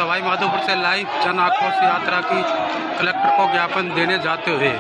सवाई माधोपुर से लाइव जन आक्रोश यात्रा की कलेक्टर को ज्ञापन देने जाते हुए।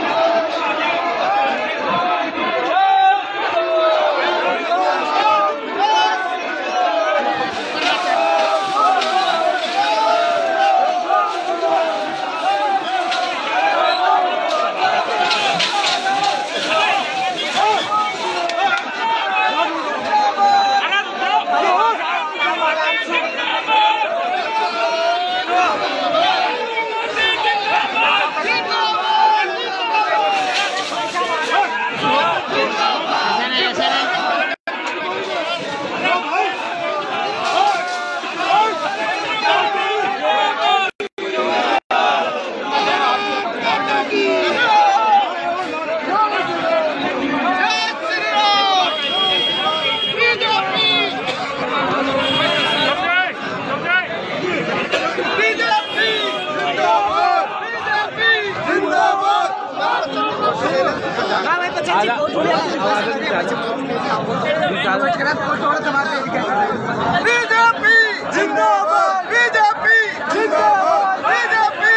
बीजेपी जिंदाबाद, बीजेपी जिंदाबाद, बीजेपी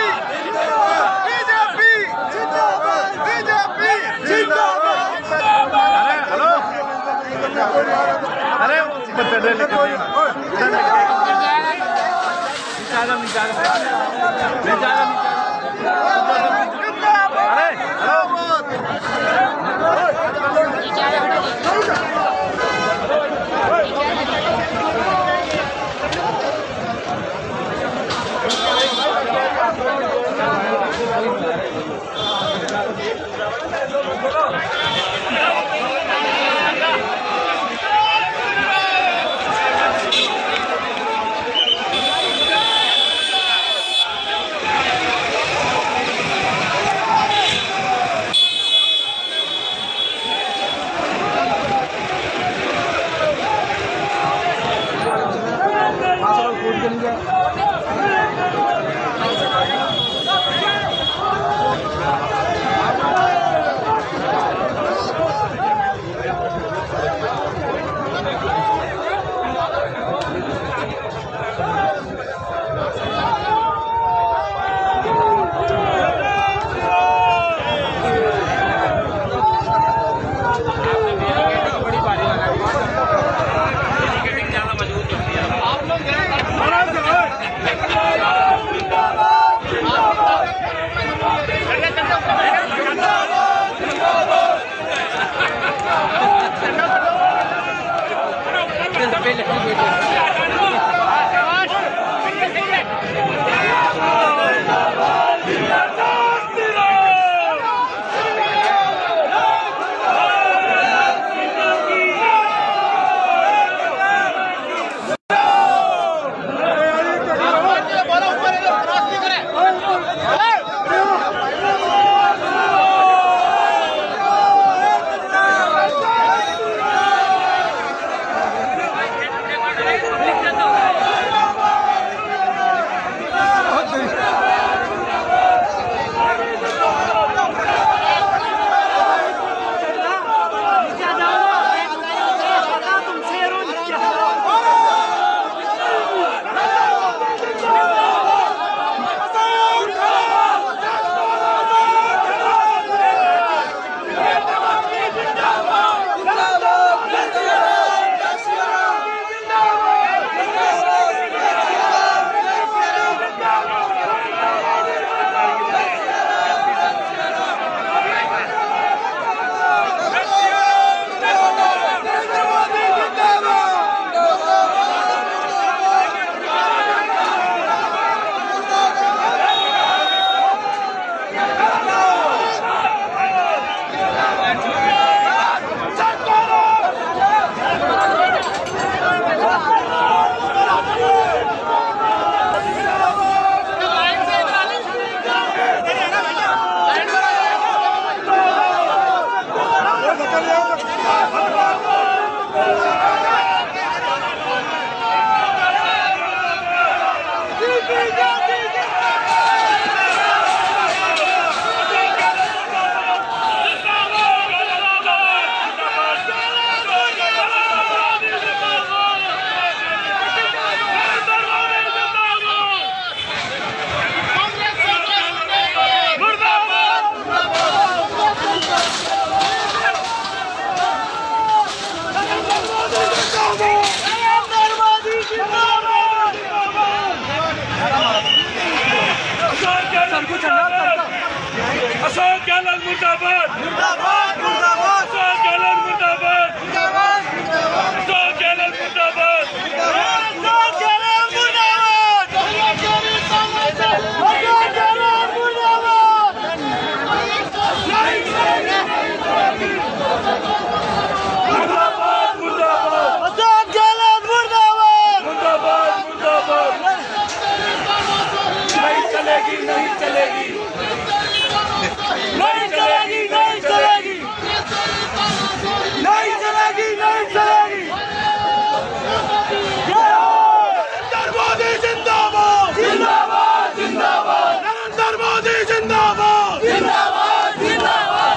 जिंदाबाद, बीजेपी जिंदाबाद। अरे हेलो, अरे मुर्दाबाद मुर्दाबाद मुर्दाबाद अशोक गहलोत मुर्दाबाद मुर्दाबाद मुर्दाबाद अशोक गहलोत मुर्दाबाद अशोक गहलोत मुर्दाबाद अशोक गहलोत मुर्दाबाद नहीं चलेगा मुर्दाबाद मुर्दाबाद अशोक गहलोत मुर्दाबाद मुर्दाबाद मुर्दाबाद नहीं चलेगी नहीं चलेगी नहीं चलेगी नहीं चलेगी नहीं चलेगी नहीं चलेगी नरेंद्र मोदी जिंदाबाद जिंदाबाद जिंदाबाद नरेंद्र मोदी जिंदाबाद जिंदाबाद जिंदाबाद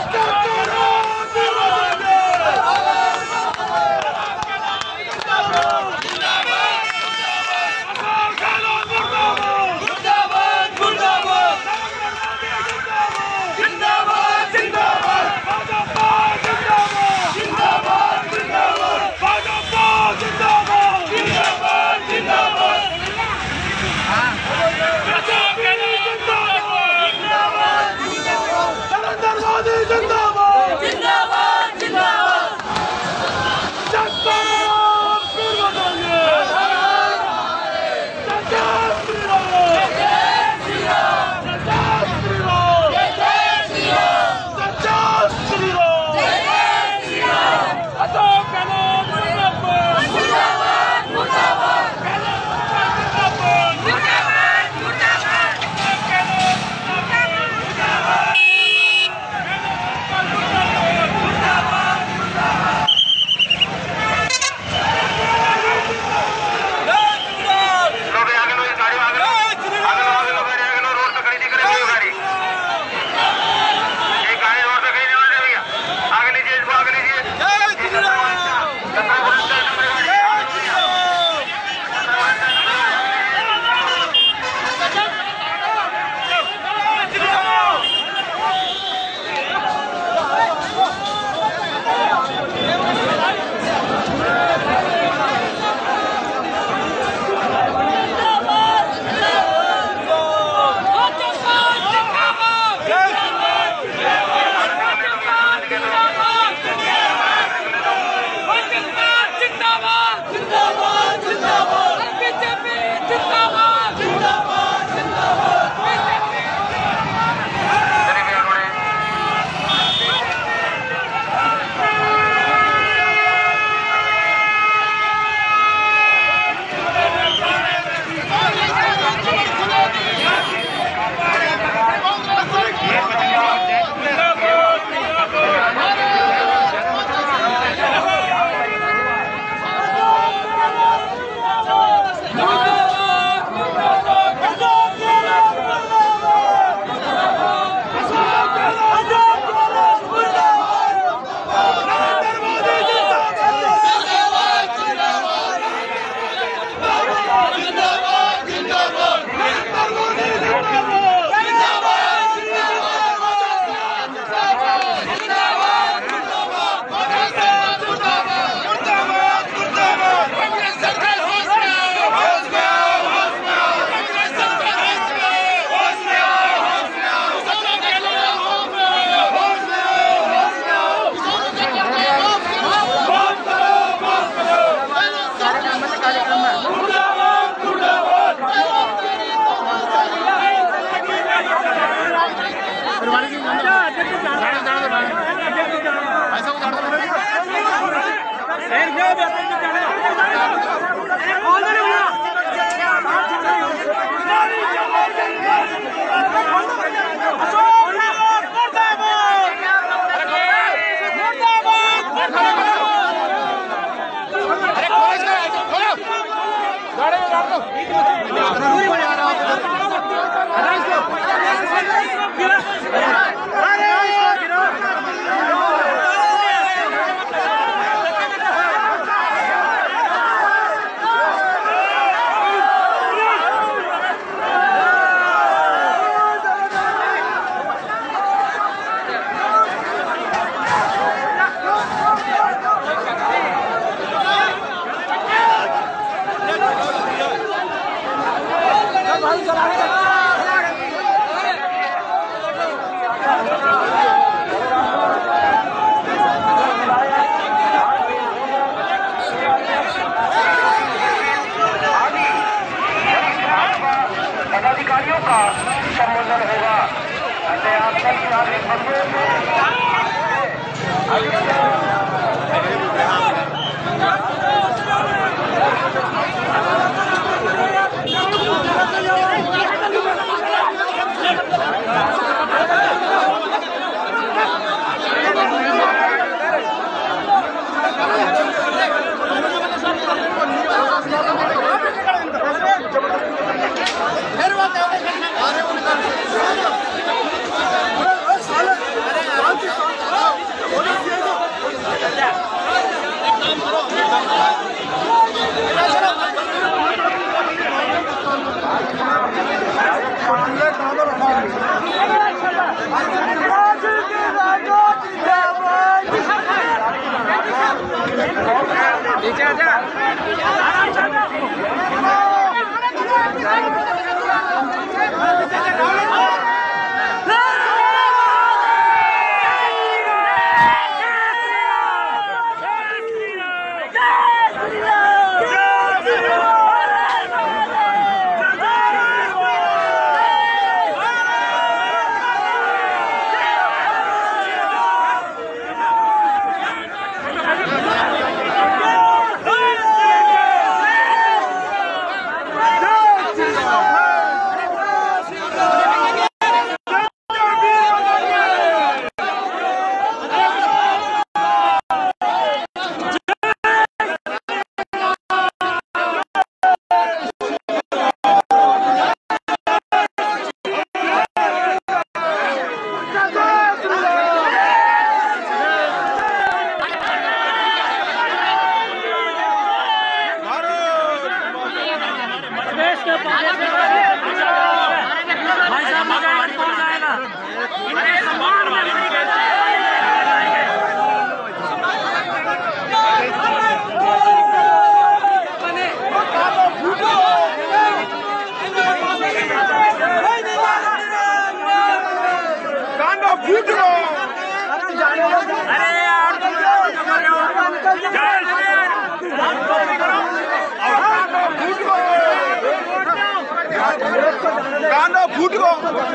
फूट गो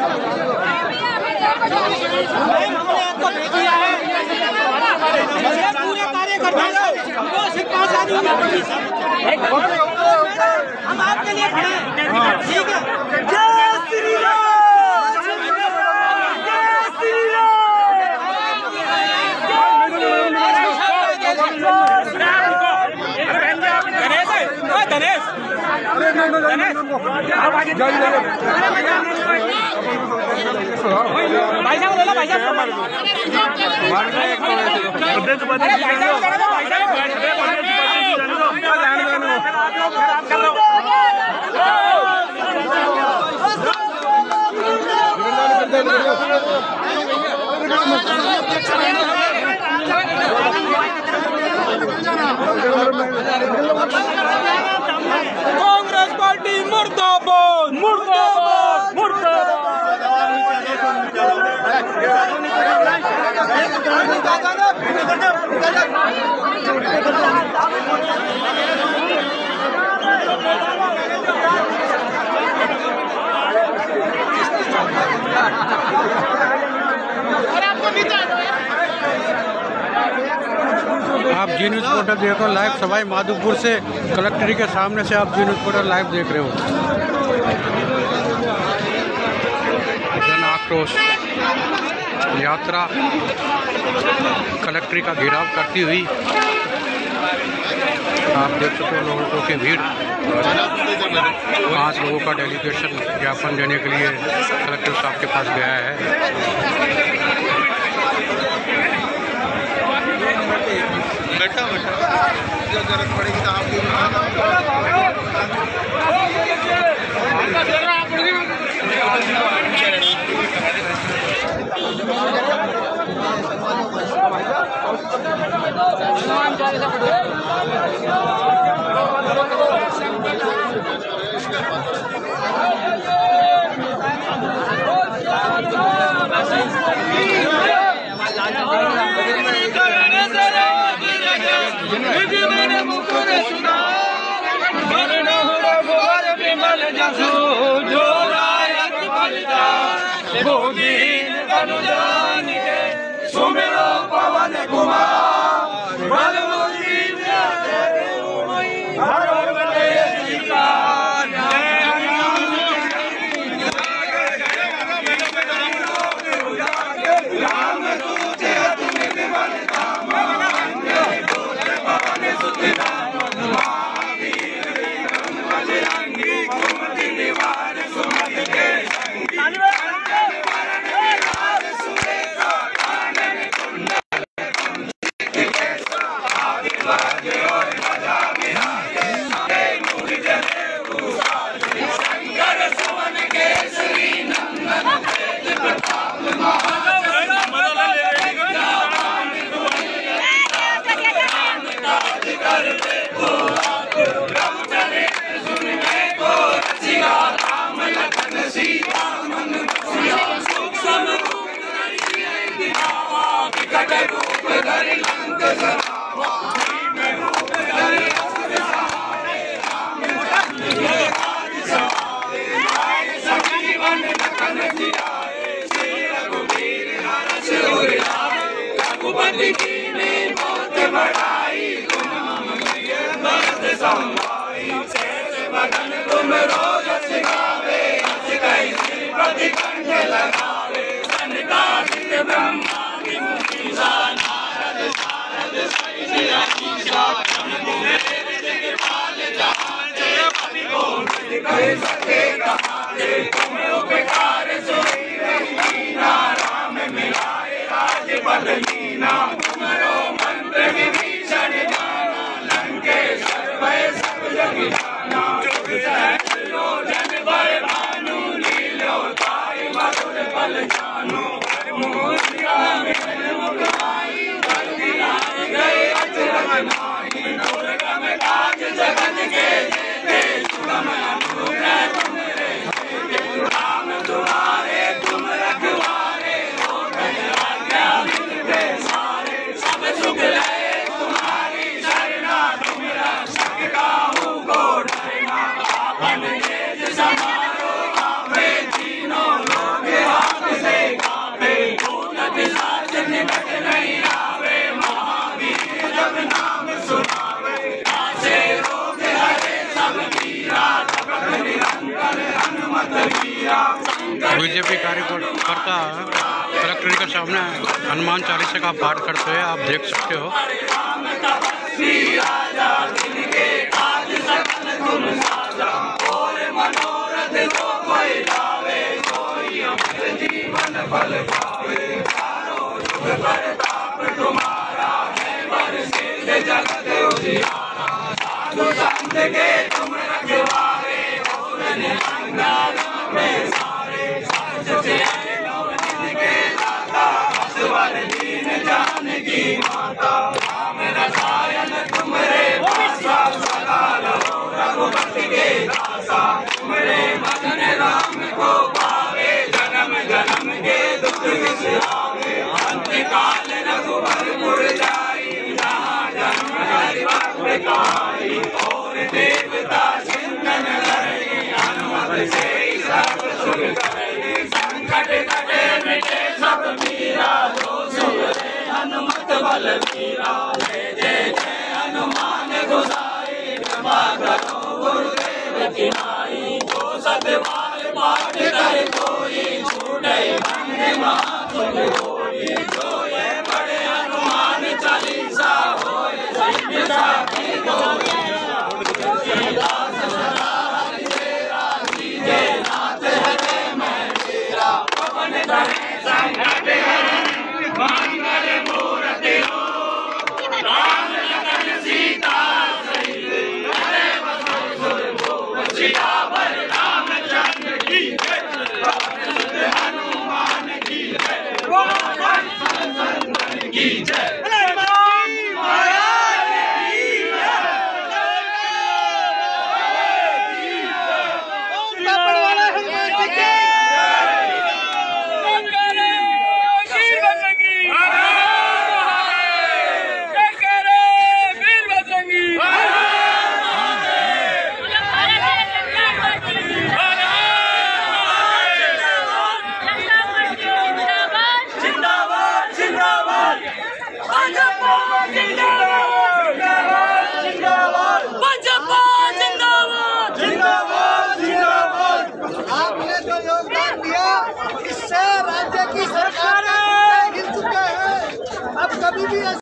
पूरे कार्यकर्ता हम आपके लिए खड़े हैं। ठीक है। जय श्री राम, जय श्री कांग्रेस पार्टी मुर्दाबाद मुर्दाबाद आप जी न्यूज़ पोर्टल देखो लाइव सवाई माधोपुर से कलेक्ट्री के सामने से आप जी न्यूज़ पोर्टल लाइव देख रहे हो। जन आक्रोश यात्रा कलेक्ट्री का घेराव करती हुई आप देख सकते हो लोगों की भीड़। 5 लोगों का डेलीगेशन ज्ञापन देने के लिए कलेक्टर साहब के पास गया है। बैठा जरूरत पड़ेगी तो आपकी जो रायत बलिदान वो दीन अनुदान रोज सिखावे कई प्रतिकंठ लगावे सनकादिक ब्रह्मादि मुनीसा नारद शारद सहित अनीसा दिग्पाल जहाते कवि गोविंद कह सके कहाते तुम उपकार सोई लीना राम मिलाए राज बदलीना तुमरो मंत्र विभीषण जाना लंकेश्वर भय सब जग जाना योजन भय भानु लीलो ताई मधुर बल जानो मोहिया मिलन मुखाई बंदी लाए गए अचरज माही दुर्गम काज जगत के देते सुगम अनुग्रह तुमरे राम तुम्हारे तुम रखवारे हो गए आज्ञा मिलते सारे सब सुख लय तुम्हारी शरणा तुम रक्षक काहू को डरना आपन तेज समारो आपे तीनों लोग हाथ से कापे भूत पिशाच निकट नहीं आवे महावीर जब नाम सुनावे नासे रोग हरे सब पीरा जपत निरंतर हनुमत वीरा बीजेपी कार्यकर्ता कलेक्ट्रेट के सामने हनुमान चालीसा का पाठ करते हुए आप देख सकते हो। तपस्वी राजा जिनके काज सकल तुम साजा और मनोरथ जो कोई लावे कोई अमर जीवन फल पावे चारों युग प्रताप तुम्हारा है बरसिद्ध जगत उजियारा साधु संत के तुम रखवारे और निरंकार में सारे सच से जिनके दाता असवर दीन जानकी माता राम रसायन तुमरे पासा सदा रहो रघुपति के दासा तुमरे भजन राम को पावे जन्म जन्म के दुख विसरावे अंत काल रघुवर पुर जाई जहाँ जन्म हरि भक्त काई और देवता चिंतन करे हनुमत से सब सुख करे संकट कटे मिटे सब पीरा जो सुरे हनुमत बल वीरा जय जय जय हनुमान गोसाई कृपा करो गुरुदेव की नाई जो सतबार पाठ करे कोई छूटे बंदे महासुख होई जो ये पढ़े हनुमान चालीसा होए सिद्ध साखी होई